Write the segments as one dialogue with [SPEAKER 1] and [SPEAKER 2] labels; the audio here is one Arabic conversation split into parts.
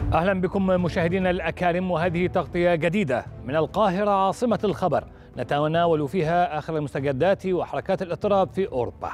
[SPEAKER 1] أهلا بكم مشاهدينا الأكارم، وهذه تغطية جديدة من القاهرة عاصمة الخبر نتناول فيها آخر المستجدات وحركات الاضطراب في أوروبا.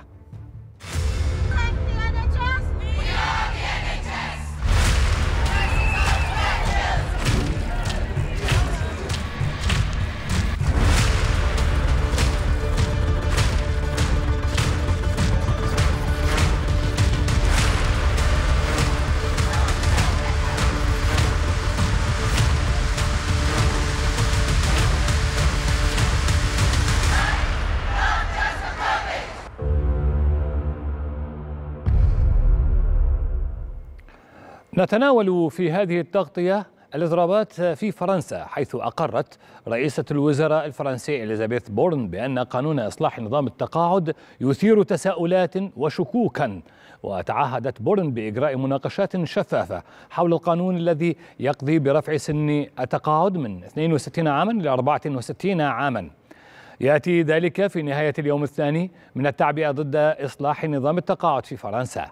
[SPEAKER 1] نتناول في هذه التغطية الإضرابات في فرنسا، حيث أقرت رئيسة الوزراء الفرنسية إليزابيث بورن بأن قانون إصلاح نظام التقاعد يثير تساؤلات وشكوكا، وتعهدت بورن بإجراء مناقشات شفافة حول القانون الذي يقضي برفع سن التقاعد من 62 عاما إلى 64 عاما. يأتي ذلك في نهاية اليوم الثاني من التعبئة ضد إصلاح نظام التقاعد في فرنسا.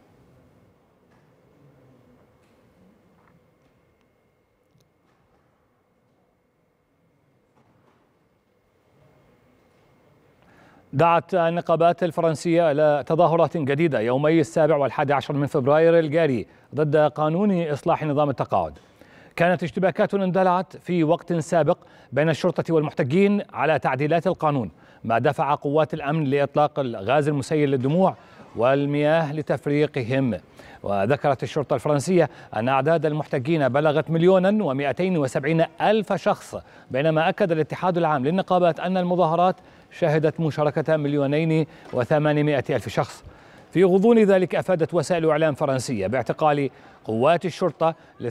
[SPEAKER 1] دعت النقابات الفرنسية إلى تظاهرات جديدة يومي 7 و11 من فبراير الجاري ضد قانون إصلاح نظام التقاعد. كانت اشتباكات اندلعت في وقت سابق بين الشرطة والمحتجين على تعديلات القانون، ما دفع قوات الأمن لإطلاق الغاز المسيل للدموع والمياه لتفريقهم. وذكرت الشرطة الفرنسية أن أعداد المحتجين بلغت 1,270,000 شخص، بينما أكد الاتحاد العام للنقابات أن المظاهرات شهدت مشاركة 2,800,000 شخص. في غضون ذلك أفادت وسائل إعلام فرنسية باعتقال قوات الشرطة ل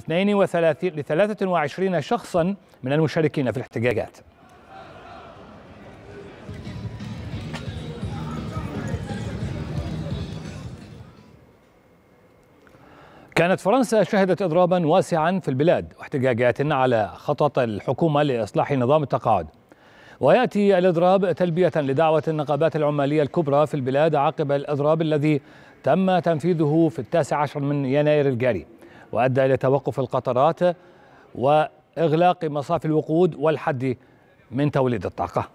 [SPEAKER 1] 23 شخصا من المشاركين في الاحتجاجات. كانت فرنسا شهدت إضرابا واسعا في البلاد واحتجاجات على خطط الحكومة لإصلاح نظام التقاعد، ويأتي الإضراب تلبية لدعوة النقابات العمالية الكبرى في البلاد عقب الإضراب الذي تم تنفيذه في 19 من يناير الجاري، وأدى إلى توقف القطارات وإغلاق مصافي الوقود والحد من توليد الطاقة.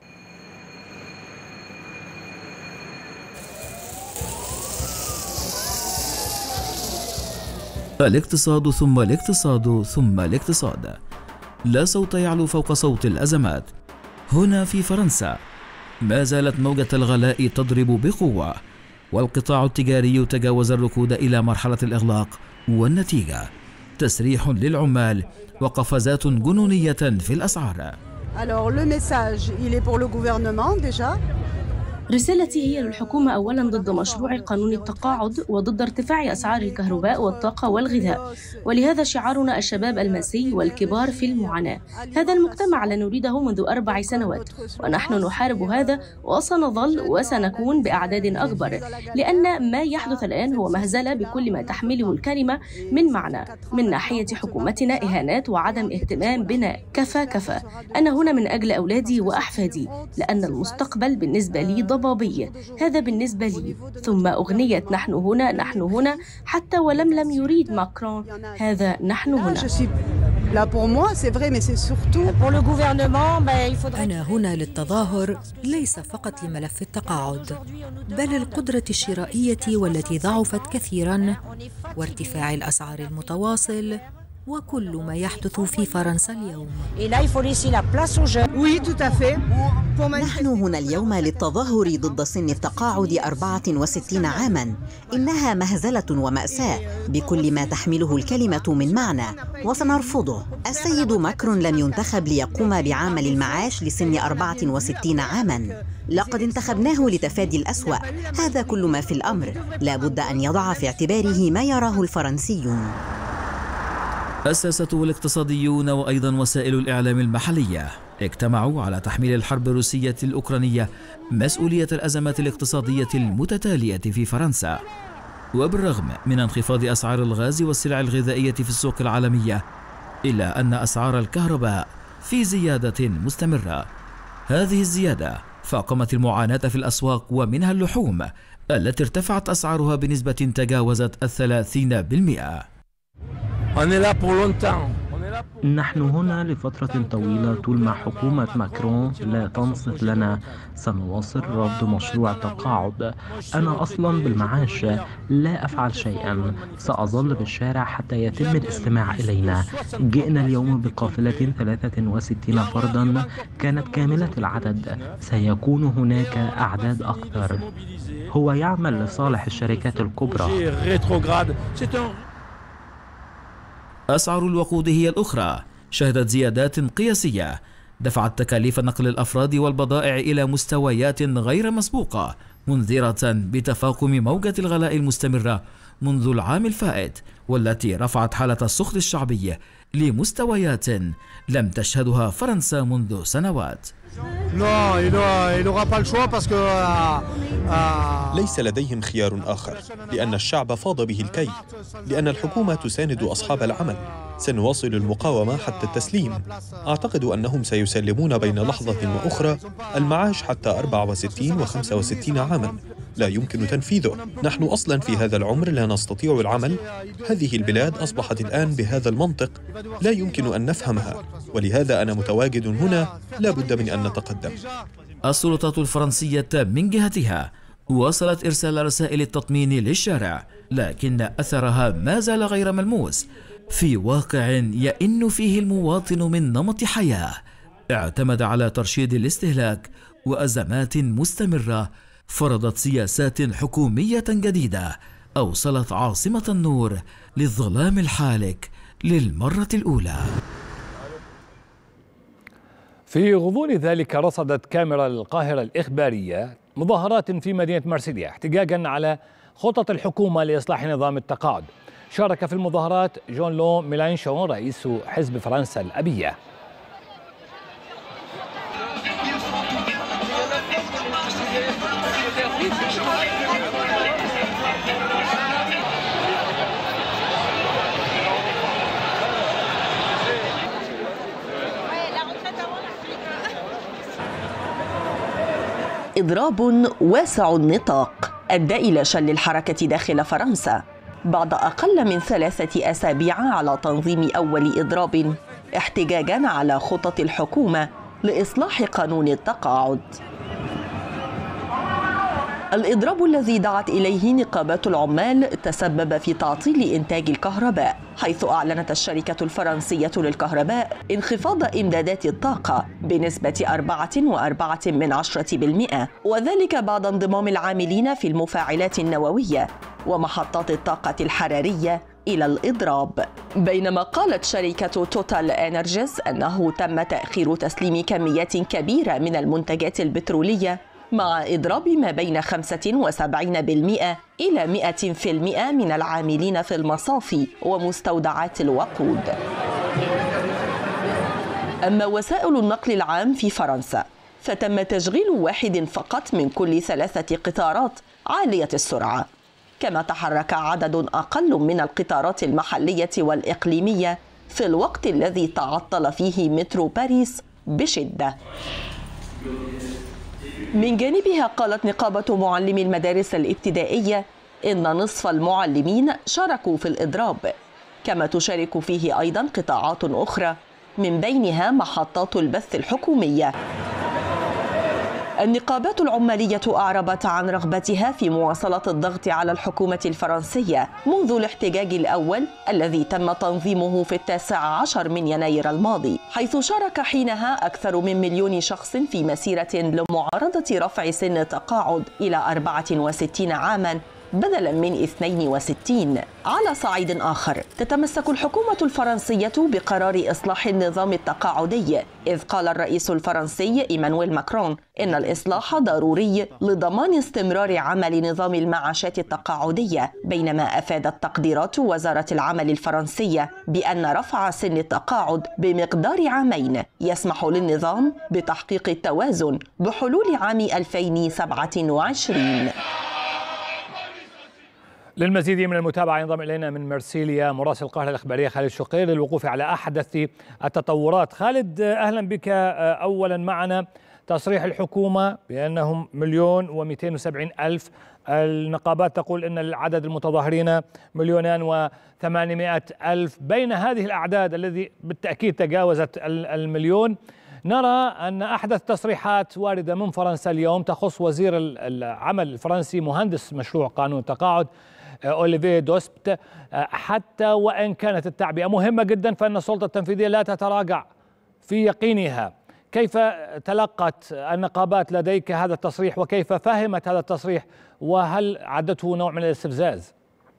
[SPEAKER 2] الاقتصاد ثم الاقتصاد ثم الاقتصاد، لا صوت يعلو فوق صوت الأزمات. هنا في فرنسا ما زالت موجة الغلاء تضرب بقوة، والقطاع التجاري تجاوز الركود إلى مرحلة الإغلاق، والنتيجة تسريح للعمال وقفزات جنونية في الأسعار.
[SPEAKER 3] Alors le message, il est pour le gouvernement déjà.
[SPEAKER 4] رسالتي هي للحكومة أولا ضد مشروع قانون التقاعد وضد ارتفاع أسعار الكهرباء والطاقة والغذاء، ولهذا شعارنا الشباب المسي والكبار في المعاناة. هذا المجتمع لا نريده منذ 4 سنوات، ونحن نحارب هذا وسنظل وسنكون بأعداد أكبر، لأن ما يحدث الآن هو مهزلة بكل ما تحمله الكلمة من معنى. من ناحية حكومتنا إهانات وعدم اهتمام بنا. كفى. أنا هنا من أجل أولادي وأحفادي، لأن المستقبل بالنسبة لي ضبابية. هذا بالنسبة لي. ثم أغنية نحن هنا حتى لم يريد ماكرون. هذا نحن هنا.
[SPEAKER 5] أنا هنا للتظاهر، ليس فقط لملف التقاعد، بل القدرة الشرائية والتي ضعفت كثيرا، وارتفاع الأسعار المتواصل، وكل ما يحدث في فرنسا اليوم.
[SPEAKER 6] نحن هنا اليوم للتظاهر ضد سن التقاعد 64 عاما. إنها مهزلة ومأساة بكل ما تحمله الكلمة من معنى، وسنرفضه. السيد ماكرون لم ينتخب ليقوم بعمل المعاش لسن 64 عاما. لقد انتخبناه لتفادي الأسوأ. هذا كل ما في الأمر. لا بد أن يضع في اعتباره ما يراه الفرنسيون.
[SPEAKER 2] الساسة والاقتصاديون وأيضا وسائل الإعلام المحلية اجتمعوا على تحميل الحرب الروسية الأوكرانية مسؤولية الأزمات الاقتصادية المتتالية في فرنسا. وبالرغم من انخفاض أسعار الغاز والسلع الغذائية في السوق العالمية، إلا أن أسعار الكهرباء في زيادة مستمرة. هذه الزيادة فاقمت المعاناة في الأسواق، ومنها اللحوم التي ارتفعت أسعارها بنسبة تجاوزت 30%.
[SPEAKER 7] نحن هنا لفترة طويلة. طول ما حكومة ماكرون لا تنصت لنا سنواصل رفض مشروع التقاعد. أنا أصلا بالمعاش لا أفعل شيئا، سأظل بالشارع حتى يتم الاستماع إلينا. جئنا اليوم بقافلة 63 فردا كانت كاملة العدد، سيكون هناك أعداد أكثر. هو يعمل لصالح الشركات الكبرى.
[SPEAKER 2] أسعار الوقود هي الأخرى شهدت زيادات قياسية دفعت تكاليف نقل الأفراد والبضائع إلى مستويات غير مسبوقة، منذرة بتفاقم موجة الغلاء المستمرة منذ العام الفائت، والتي رفعت حالة السخط الشعبي لمستويات لم تشهدها فرنسا منذ سنوات.
[SPEAKER 8] ليس لديهم خيار آخر، لأن الشعب فاض به الكي، لأن الحكومة تساند أصحاب العمل. سنواصل المقاومة حتى التسليم. أعتقد أنهم سيسلمون بين لحظة وأخرى المعاش حتى 64 و65 عاماً. لا يمكن تنفيذه. نحن أصلاً في هذا العمر لا نستطيع العمل. هذه البلاد أصبحت الآن بهذا المنطق، لا يمكن أن نفهمها، ولهذا أنا متواجد هنا. لا بد من أن نتقدم.
[SPEAKER 2] السلطات الفرنسية من جهتها واصلت إرسال رسائل التطمين للشارع، لكن أثرها ما زال غير ملموس في واقع يئن فيه المواطن من نمط حياة اعتمد على ترشيد الاستهلاك وأزمات مستمرة فرضت سياسات حكومية جديدة أوصلت عاصمة النور للظلام الحالك للمرة الأولى.
[SPEAKER 1] في غضون ذلك رصدت كاميرا القاهرة الإخبارية مظاهرات في مدينة مرسيليا احتجاجا على خطط الحكومة لإصلاح نظام التقاعد. شارك في المظاهرات جون لو ميلانشون رئيس حزب فرنسا الأبية.
[SPEAKER 9] إضراب واسع النطاق أدى إلى شل الحركة داخل فرنسا بعد أقل من 3 أسابيع على تنظيم أول إضراب احتجاجاً على خطط الحكومة لإصلاح قانون التقاعد. الإضراب الذي دعت إليه نقابات العمال تسبب في تعطيل إنتاج الكهرباء، حيث أعلنت الشركة الفرنسية للكهرباء انخفاض إمدادات الطاقة بنسبة 4.4%، وذلك بعد انضمام العاملين في المفاعلات النووية ومحطات الطاقة الحرارية إلى الإضراب. بينما قالت شركة توتال إنرجيز أنه تم تأخير تسليم كميات كبيرة من المنتجات البترولية مع إضراب ما بين 75% إلى 100% من العاملين في المصافي ومستودعات الوقود. أما وسائل النقل العام في فرنسا فتم تشغيل واحد فقط من كل 3 قطارات عالية السرعة، كما تحرك عدد أقل من القطارات المحلية والإقليمية في الوقت الذي تعطل فيه مترو باريس بشدة. من جانبها قالت نقابة معلمي المدارس الابتدائية إن نصف المعلمين شاركوا في الإضراب، كما تشارك فيه أيضا قطاعات أخرى من بينها محطات البث الحكومية. النقابات العمالية أعربت عن رغبتها في مواصلة الضغط على الحكومة الفرنسية منذ الاحتجاج الأول الذي تم تنظيمه في 19 من يناير الماضي، حيث شارك حينها أكثر من 1,000,000 شخص في مسيرة لمعارضة رفع سن التقاعد إلى 64 عاماً بدلاً من 62. على صعيد آخر تتمسك الحكومة الفرنسية بقرار إصلاح النظام التقاعدي، إذ قال الرئيس الفرنسي إيمانويل ماكرون إن الإصلاح ضروري لضمان استمرار عمل نظام المعاشات التقاعدية، بينما أفادت تقديرات وزارة العمل الفرنسية بأن رفع سن التقاعد بمقدار 2 عام يسمح للنظام بتحقيق التوازن بحلول عام 2027.
[SPEAKER 1] للمزيد من المتابعة ينضم إلينا من مرسيليا مراسل القاهرة الإخبارية خالد شقير للوقوف على أحدث التطورات. خالد، أهلا بك أولا معنا. تصريح الحكومة بأنهم 1,270,000، النقابات تقول أن العدد المتظاهرين 2,800,000. بين هذه الأعداد الذي بالتأكيد تجاوزت المليون، نرى أن أحدث تصريحات واردة من فرنسا اليوم تخص وزير العمل الفرنسي مهندس مشروع قانون التقاعد أوليفيه دوسبت. حتى وإن كانت التعبئة مهمة جدا فإن السلطة التنفيذية لا تتراجع في يقينها. كيف تلقت النقابات لديك هذا التصريح وكيف فهمت هذا التصريح، وهل عدته نوع من الاستفزاز؟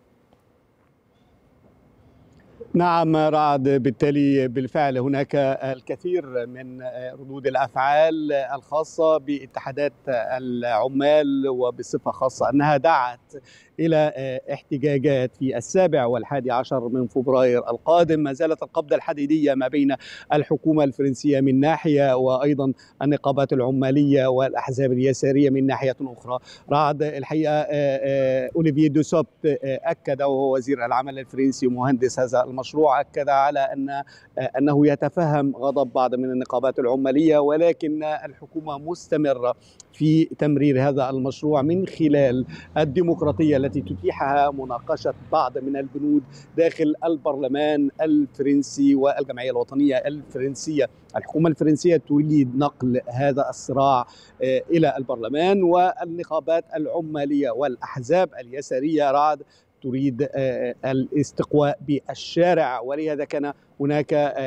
[SPEAKER 10] نعم رعد، بالتالي بالفعل هناك الكثير من ردود الأفعال الخاصة باتحادات العمال، وبصفة خاصة أنها دعت إلى احتجاجات في 7 و11 من فبراير القادم. ما زالت القبضة الحديدية ما بين الحكومة الفرنسية من ناحية وأيضا النقابات العمالية والأحزاب اليسارية من ناحية أخرى. رعد، الحقيقة أوليفيه دوسبت أكد، وهو وزير العمل الفرنسي ومهندس هذا المشروع، أكد على أنه يتفهم غضب بعض من النقابات العمالية، ولكن الحكومة مستمرة في تمرير هذا المشروع من خلال الديمقراطية التي تتيحها مناقشة بعض من البنود داخل البرلمان الفرنسي والجمعية الوطنية الفرنسية. الحكومة الفرنسية تريد نقل هذا الصراع إلى البرلمان، والنقابات العمالية والأحزاب اليسارية رعد تريد الاستقواء بالشارع. ولهذا كان هناك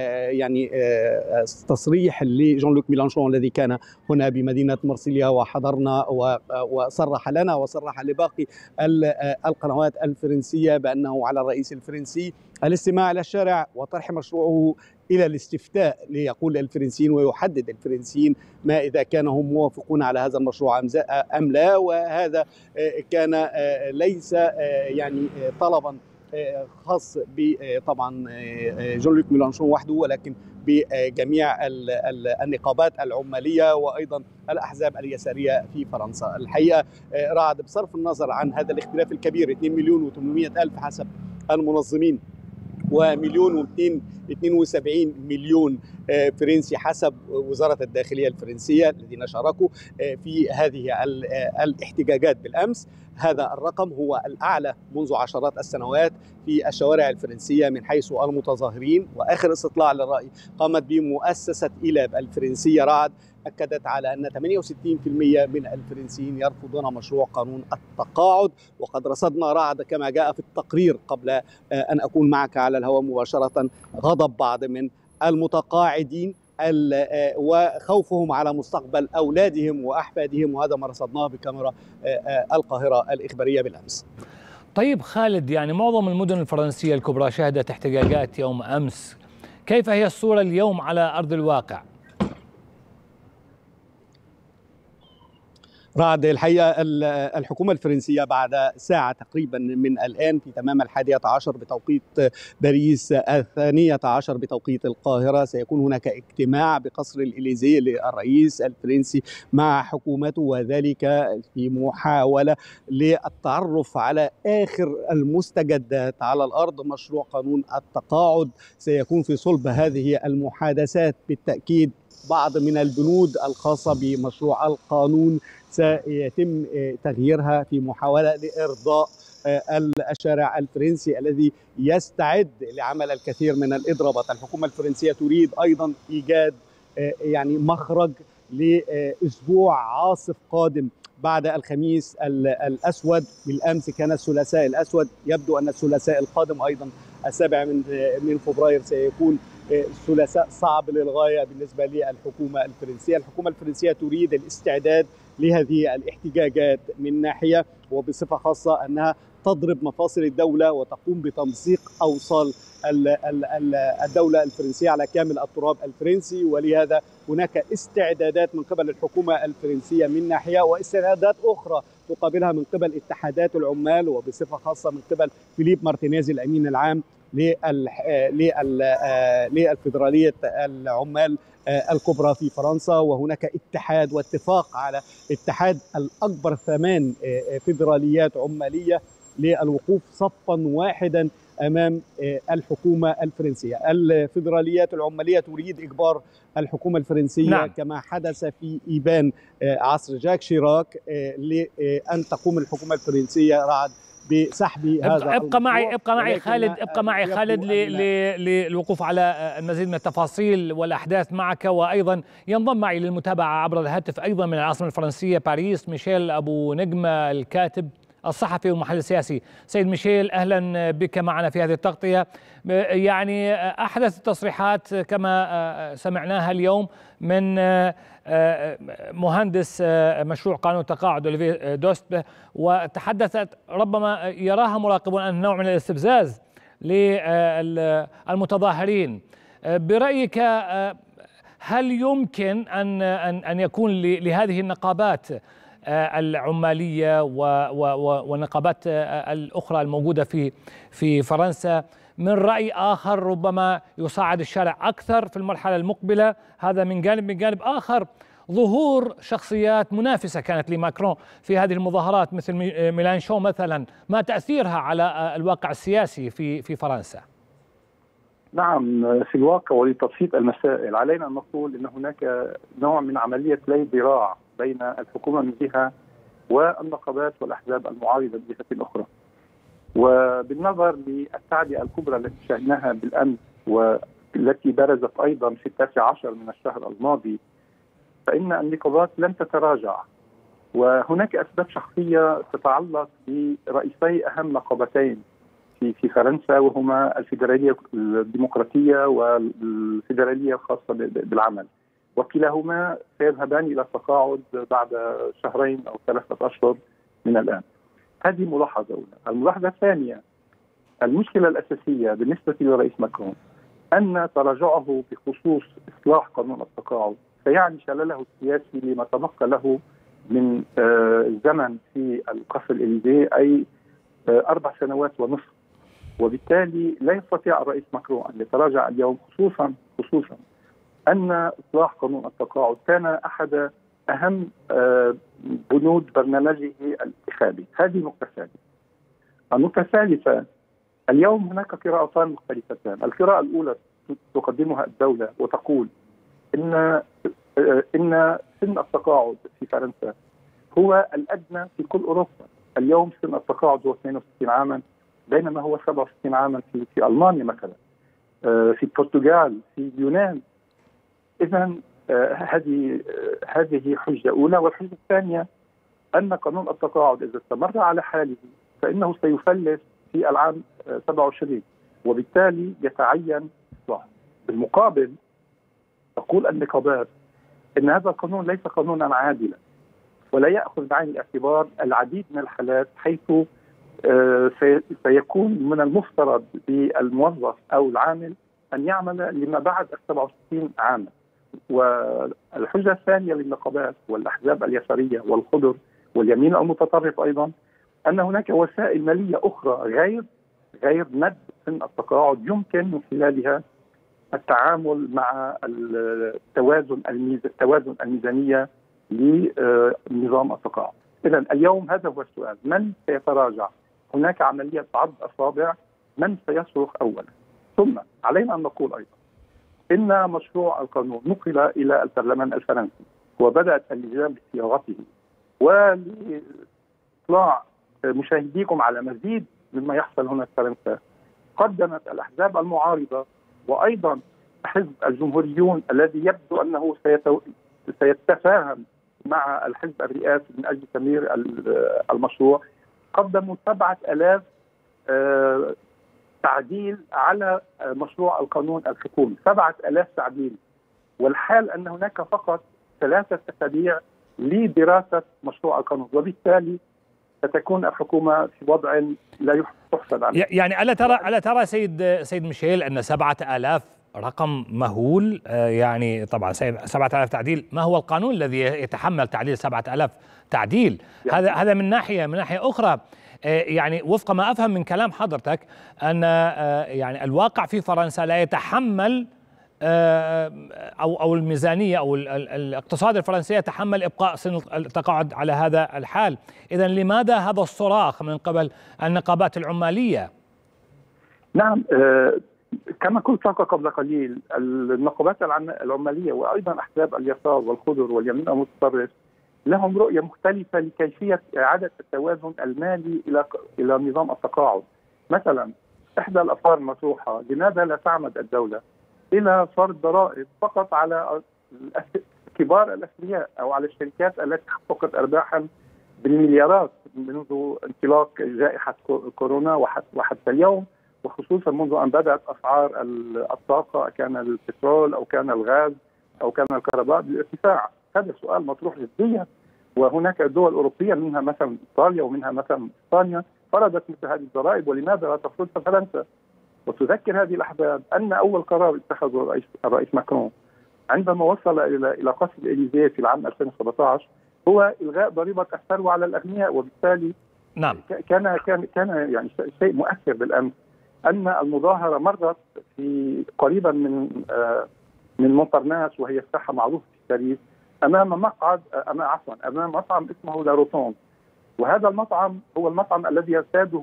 [SPEAKER 10] تصريح لجان لوك ميلانشون الذي كان هنا بمدينة مرسيليا وحضرنا، وصرح لنا وصرح لباقي القنوات الفرنسية بأنه على الرئيس الفرنسي الاستماع إلى الشارع وطرح مشروعه إلى الاستفتاء ليقول الفرنسيين ويحدد الفرنسيين ما إذا كانوا هم موافقون على هذا المشروع أم لا. وهذا كان ليس طلبا خاص طبعا جان لوك ميلانشون وحده، ولكن بجميع النقابات العمالية وأيضا الأحزاب اليسارية في فرنسا. الحقيقة رعد، بصرف النظر عن هذا الاختلاف الكبير 2,800,000 حسب المنظمين و1,272,000,000 فرنسي حسب وزارة الداخلية الفرنسية الذين شاركوا في هذه الاحتجاجات بالأمس. هذا الرقم هو الأعلى منذ عشرات السنوات في الشوارع الفرنسية من حيث المتظاهرين. وآخر استطلاع للرأي قامت به مؤسسة إيلاب الفرنسية رعد أكدت على أن 68% من الفرنسيين يرفضون مشروع قانون التقاعد. وقد رصدنا رعد كما جاء في التقرير قبل أن أكون معك على الهواء مباشرة غضب بعض من المتقاعدين وخوفهم على مستقبل أولادهم وأحفادهم، وهذا ما رصدناه بكاميرا القاهرة الإخبارية بالأمس.
[SPEAKER 1] طيب خالد، معظم المدن الفرنسية الكبرى شهدت احتجاجات يوم أمس، كيف هي الصورة اليوم على أرض الواقع؟
[SPEAKER 10] رعد، الحقيقة الحكومة الفرنسية بعد ساعة تقريبا من الآن في تمام 11 بتوقيت باريس 12 بتوقيت القاهرة سيكون هناك اجتماع بقصر الإليزيه للرئيس الفرنسي مع حكومته، وذلك في محاولة للتعرف على آخر المستجدات على الأرض. مشروع قانون التقاعد سيكون في صلب هذه المحادثات. بالتأكيد بعض من البنود الخاصة بمشروع القانون سيتم تغييرها في محاولة لإرضاء الشارع الفرنسي الذي يستعد لعمل الكثير من الإضرابات. الحكومة الفرنسية تريد أيضا إيجاد مخرج لأسبوع عاصف قادم بعد الخميس الأسود. بالأمس كان الثلاثاء الأسود، يبدو أن الثلاثاء القادم أيضا 7 من فبراير سيكون ثلاثاء صعب للغاية بالنسبة للحكومة الفرنسية. الحكومة الفرنسية تريد الاستعداد لهذه الاحتجاجات من ناحية، وبصفة خاصة أنها تضرب مفاصل الدولة وتقوم بتمزيق أوصال الدولة الفرنسية على كامل التراب الفرنسي. ولهذا هناك استعدادات من قبل الحكومة الفرنسية من ناحية، واستعدادات أخرى تقابلها من قبل اتحادات العمال، وبصفة خاصة من قبل فيليب مارتينيز الأمين العام للفيدرالية العمال الكبرى في فرنسا. وهناك اتحاد واتفاق على اتحاد الأكبر 8 فيدراليات عمالية للوقوف صفا واحدا أمام الحكومة الفرنسية. الفيدراليات العمالية تريد إجبار الحكومة الفرنسية نعم. كما حدث في إيبان عصر جاك شيراك لأن تقوم الحكومة الفرنسية رعد بسحب هذا.
[SPEAKER 1] ابقى معي خالد للوقوف على المزيد من التفاصيل والأحداث معك، وأيضا ينضم معي للمتابعة عبر الهاتف أيضا من العاصمة الفرنسية باريس ميشيل أبو نجمة، الكاتب الصحفي والمحلل السياسي. سيد ميشيل، أهلا بك معنا في هذه التغطية. يعني أحدث التصريحات كما سمعناها اليوم من مهندس مشروع قانون التقاعد أوليفيه دوست، وتحدثت ربما يراها مراقبون أن نوع من الاستفزاز للمتظاهرين. برأيك هل يمكن أن يكون لهذه النقابات العمالية والنقابات الأخرى الموجودة في فرنسا من رأي آخر ربما يصعد الشارع أكثر في المرحلة المقبلة؟ هذا من جانب. من جانب آخر ظهور شخصيات منافسة كانت لماكرون في هذه المظاهرات مثل ميلانشون مثلا، ما تأثيرها على الواقع السياسي في فرنسا؟
[SPEAKER 11] نعم، في الواقع ولتبسيط المسائل علينا أن نقول أن هناك نوع من عملية لي ذراع بين الحكومة من جهة والنقابات والأحزاب المعارضة من جهة أخرى. وبالنظر للتعدية الكبرى التي شاهدناها بالأمس والتي برزت أيضا في 19 من الشهر الماضي، فإن النقابات لم تتراجع، وهناك أسباب شخصية تتعلق برئيسي أهم نقابتين في فرنسا، وهما الفيدرالية الديمقراطية والفيدرالية الخاصة بالعمل، وكلاهما سيذهبان إلى التقاعد بعد 2 أو 3 أشهر من الآن. هذه ملاحظة أولى. الملاحظة الثانية، المشكلة الأساسية بالنسبة للرئيس ماكرون أن تراجعه بخصوص إصلاح قانون التقاعد سيعني شلله السياسي لما تبقى له من زمن في القصر الإليزيه، أي 4 سنوات ونصف، وبالتالي لا يستطيع الرئيس ماكرون أن يتراجع اليوم، خصوصا أن إصلاح قانون التقاعد كان أحد أهم بنود برنامجه الانتخابي. هذه نقطة ثانية. النقطة الثالثة، اليوم هناك قراءتان مختلفتان. القراءة الأولى تقدمها الدولة وتقول إن سن التقاعد في فرنسا هو الأدنى في كل أوروبا. اليوم سن التقاعد هو 62 عاما، بينما هو 67 عاما في ألمانيا مثلا، في البرتغال، في اليونان. إذن هذه حجة أولى. والحجة الثانية أن قانون التقاعد إذا استمر على حاله فإنه سيفلس في العام 27، وبالتالي يتعين إصلاحه. بالمقابل تقول النقابات أن هذا القانون ليس قانونا عادلا، ولا يأخذ بعين الاعتبار العديد من الحالات حيث سيكون من المفترض بالموظف أو العامل أن يعمل لما بعد 67 عاما. والحجة الثانية للنقابات والأحزاب اليسارية والخضر واليمين المتطرف أيضا أن هناك وسائل مالية أخرى غير مد سن التقاعد يمكن من خلالها التعامل مع التوازن الميزانية لنظام التقاعد. إذن اليوم هذا هو السؤال: من سيتراجع؟ هناك عملية عض أصابع، من سيصرخ أولا؟ ثم علينا أن نقول أيضا إن مشروع القانون نقل إلى البرلمان الفرنسي وبدأت اللجان بصياغته، ولإطلاع مشاهديكم على مزيد مما يحصل هنا في فرنسا، قدمت الأحزاب المعارضة وأيضا حزب الجمهوريون الذي يبدو أنه سيتفاهم مع الحزب الرئاسي من أجل تمرير المشروع، قدموا 7000 تعديل على مشروع القانون الحكومي. 7000 تعديل، والحال أن هناك فقط 3 أسابيع لدراسة مشروع القانون، وبالتالي ستكون الحكومة في وضع لا يحسد عليه.
[SPEAKER 1] يعني ألا ترى سيد ميشيل أن 7000 رقم مهول؟ يعني طبعا 7000 تعديل، ما هو القانون الذي يتحمل تعديل 7000 تعديل؟ يعني هذا من ناحية أخرى. يعني وفق ما أفهم من كلام حضرتك أن يعني الواقع في فرنسا لا يتحمل أو الميزانية أو الاقتصاد الفرنسي يتحمل إبقاء سن التقاعد على هذا الحال. إذن لماذا هذا الصراخ من قبل النقابات العمالية؟
[SPEAKER 11] نعم، كما قلت لك قبل قليل، النقابات العمالية وأيضا أحزاب اليسار والخضر واليمين المتطرف لهم رؤية مختلفة لكيفية إعادة التوازن المالي إلى نظام التقاعد. مثلا إحدى الأفكار المطروحة، لماذا لا تعمد الدولة إلى فرض ضرائب فقط على كبار الأثرياء أو على الشركات التي حققت أرباحا بالمليارات منذ انطلاق جائحة كورونا وحتى اليوم، وخصوصا منذ أن بدأت أسعار الطاقة، كان البترول أو كان الغاز أو كان الكهرباء، بالارتفاع. هذا سؤال مطروح جديا، وهناك دول أوروبية منها مثلا إيطاليا ومنها مثلا إسبانيا فرضت مثل هذه الضرائب، ولماذا لا تفرضها فرنسا؟ وتذكر هذه الأحزاب أن أول قرار اتخذه الرئيس ماكرون عندما وصل إلى قصر الإليزيه في العام 2017 هو إلغاء ضريبة الثروة على الأغنياء، وبالتالي
[SPEAKER 1] نعم
[SPEAKER 11] كان يعني شيء مؤثر بالأمس أن المظاهرة مرت في قريبا من مونتارناس، وهي الساحة معروفة في باريس، أمام أمام مطعم اسمه لاروتون، وهذا المطعم هو المطعم الذي يرتاده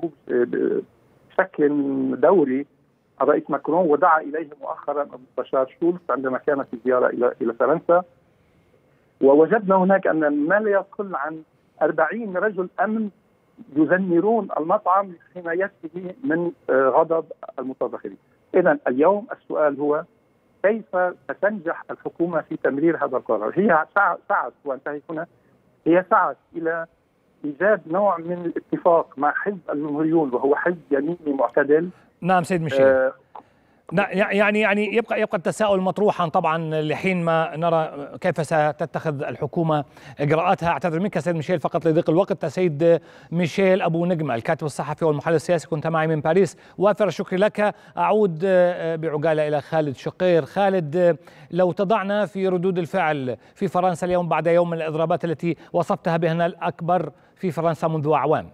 [SPEAKER 11] بشكل دوري الرئيس ماكرون، ودعا إليه مؤخرا المستشار شولز عندما كان في زيارة إلى فرنسا. ووجدنا هناك أن ما لا يقل عن 40 رجل أمن يزمرون المطعم لحمايته من غضب المتظاهرين. إذن اليوم السؤال هو كيف ستنجح الحكومة في تمرير هذا القرار؟ هي سعت وانتهي هنا، هي سعت إلى إيجاد نوع من الاتفاق مع حزب الجمهوريون وهو حزب يميني معتدل.
[SPEAKER 1] نعم سيد ميشيل. يعني يبقى التساؤل مطروحا طبعا لحين ما نرى كيف ستتخذ الحكومة إجراءاتها. أعتذر منك سيد ميشيل فقط لضيق الوقت. سيد ميشيل أبو نجمة الكاتب الصحفي والمحلل السياسي كنت معي من باريس، وافر الشكر لك. أعود بعجالة إلى خالد شقير. خالد، لو تضعنا في ردود الفعل في فرنسا اليوم بعد يوم من الإضرابات التي وصفتها بأنها الأكبر في فرنسا منذ أعوام.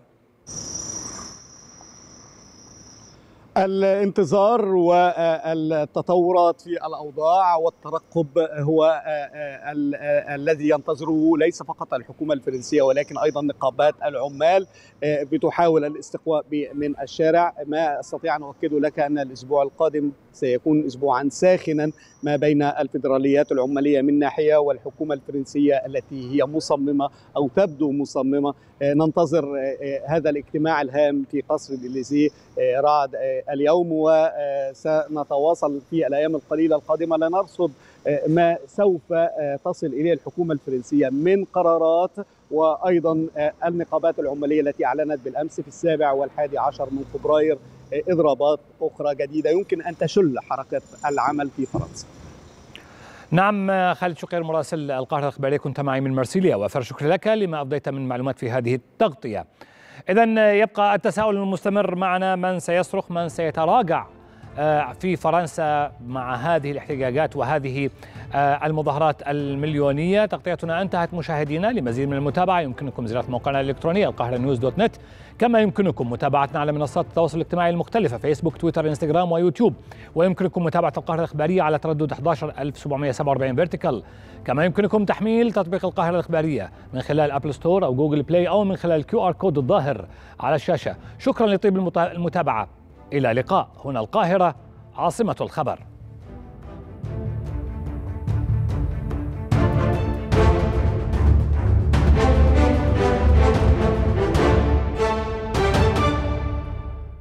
[SPEAKER 10] الانتظار والتطورات في الأوضاع والترقب هو الذي ينتظره ليس فقط الحكومة الفرنسية ولكن أيضا نقابات العمال بتحاول الاستقواء من الشارع. ما أستطيع أن أؤكد لك أن الأسبوع القادم سيكون أسبوعا ساخنا ما بين الفيدراليات العمالية من ناحية والحكومة الفرنسية التي هي مصممة أو تبدو مصممة. ننتظر هذا الاجتماع الهام في قصر الإليزيه رعد اليوم، وسنتواصل في الأيام القليلة القادمة لنرصد ما سوف تصل إليه الحكومة الفرنسية من قرارات، وأيضا النقابات العمالية التي أعلنت بالأمس في 7 و11 من فبراير إضرابات أخرى جديدة يمكن أن تشل حركة العمل في فرنسا.
[SPEAKER 1] نعم، خالد شقير مراسل القاهرة الإخبارية كنت معي من مرسيليا، وافر شكر لك لما أفضيت من معلومات في هذه التغطية. إذن يبقى التساؤل المستمر معنا، من سيصرخ، من سيتراجع في فرنسا مع هذه الاحتجاجات وهذه المظاهرات المليونية. تغطيتنا انتهت مشاهدينا. لمزيد من المتابعة يمكنكم زيارة موقعنا الإلكتروني القاهرة-news.net، كما يمكنكم متابعتنا على منصات التواصل الاجتماعي المختلفة فيسبوك، تويتر، انستغرام ويوتيوب، ويمكنكم متابعة القاهرة الإخبارية على تردد 11747 فيرتيكال. كما يمكنكم تحميل تطبيق القاهرة الإخبارية من خلال أبل ستور أو جوجل بلاي أو من خلال QR كود الظاهر على الشاشة. شكرا لطيب المتابعة، إلى اللقاء. هنا القاهرة عاصمة الخبر.